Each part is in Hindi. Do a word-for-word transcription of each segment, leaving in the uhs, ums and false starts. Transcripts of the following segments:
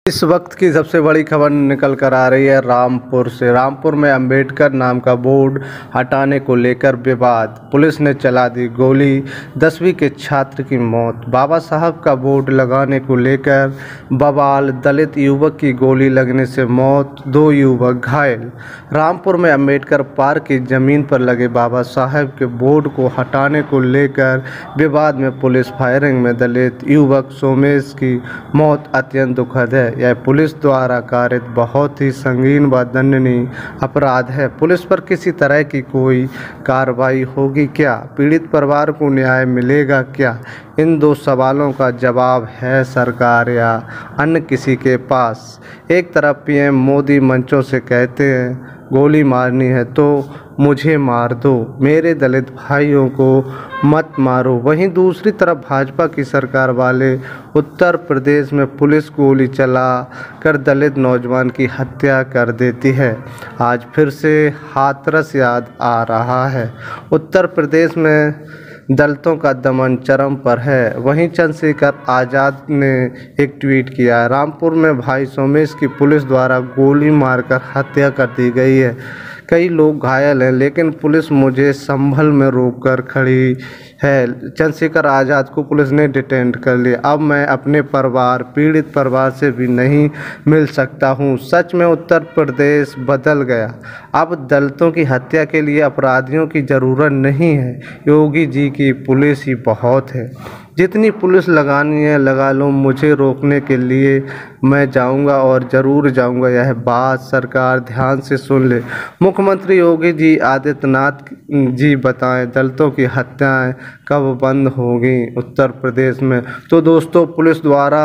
इस वक्त की सबसे बड़ी खबर निकल कर आ रही है रामपुर से। रामपुर में अंबेडकर नाम का बोर्ड हटाने को लेकर विवाद, पुलिस ने चला दी गोली, दसवीं के छात्र की मौत। बाबा साहब का बोर्ड लगाने को लेकर बवाल, दलित युवक की गोली लगने से मौत, दो युवक घायल। रामपुर में अंबेडकर पार्क की जमीन पर लगे बाबा साहब के बोर्ड को हटाने को लेकर विवाद में पुलिस फायरिंग में दलित युवक सोमेश की मौत अत्यंत दुखद है। यह पुलिस द्वारा कारित बहुत ही संगीन व दंडनीय अपराध है। पुलिस पर किसी तरह की कोई कार्रवाई होगी क्या? पीड़ित परिवार को न्याय मिलेगा क्या? इन दो सवालों का जवाब है सरकार या अन्य किसी के पास। एक तरफ पीएम मोदी मंचों से कहते हैं गोली मारनी है तो मुझे मार दो, मेरे दलित भाइयों को मत मारो। वहीं दूसरी तरफ भाजपा की सरकार वाले उत्तर प्रदेश में पुलिस गोली चला कर दलित नौजवान की हत्या कर देती है। आज फिर से हाथरस याद आ रहा है। उत्तर प्रदेश में दलितों का दमन चरम पर है। वहीं चंद्रशेखर आज़ाद ने एक ट्वीट किया, रामपुर में भाई सोमेश की पुलिस द्वारा गोली मारकर हत्या कर दी गई है। कई लोग घायल हैं लेकिन पुलिस मुझे संभल में रोककर खड़ी है। चंद्रशेखर आज़ाद को पुलिस ने डिटेन कर लिया। अब मैं अपने परिवार, पीड़ित परिवार से भी नहीं मिल सकता हूं। सच में उत्तर प्रदेश बदल गया। अब दलितों की हत्या के लिए अपराधियों की ज़रूरत नहीं है, योगी जी की पुलिस ही बहुत है। जितनी पुलिस लगानी है लगा लो, मुझे रोकने के लिए मैं जाऊंगा और ज़रूर जाऊंगा। यह बात सरकार ध्यान से सुन ले। मुख्यमंत्री योगी जी आदित्यनाथ जी बताएं दलितों की हत्याएं कब बंद होगी उत्तर प्रदेश में। तो दोस्तों, पुलिस द्वारा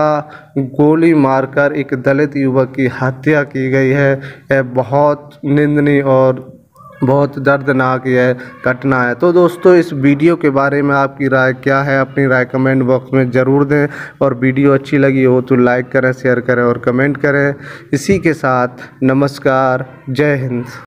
गोली मारकर एक दलित युवक की हत्या की गई है। यह बहुत निंदनीय और बहुत दर्दनाक यह घटना है। तो दोस्तों, इस वीडियो के बारे में आपकी राय क्या है? अपनी राय कमेंट बॉक्स में ज़रूर दें और वीडियो अच्छी लगी हो तो लाइक करें, शेयर करें और कमेंट करें। इसी के साथ नमस्कार, जय हिंद।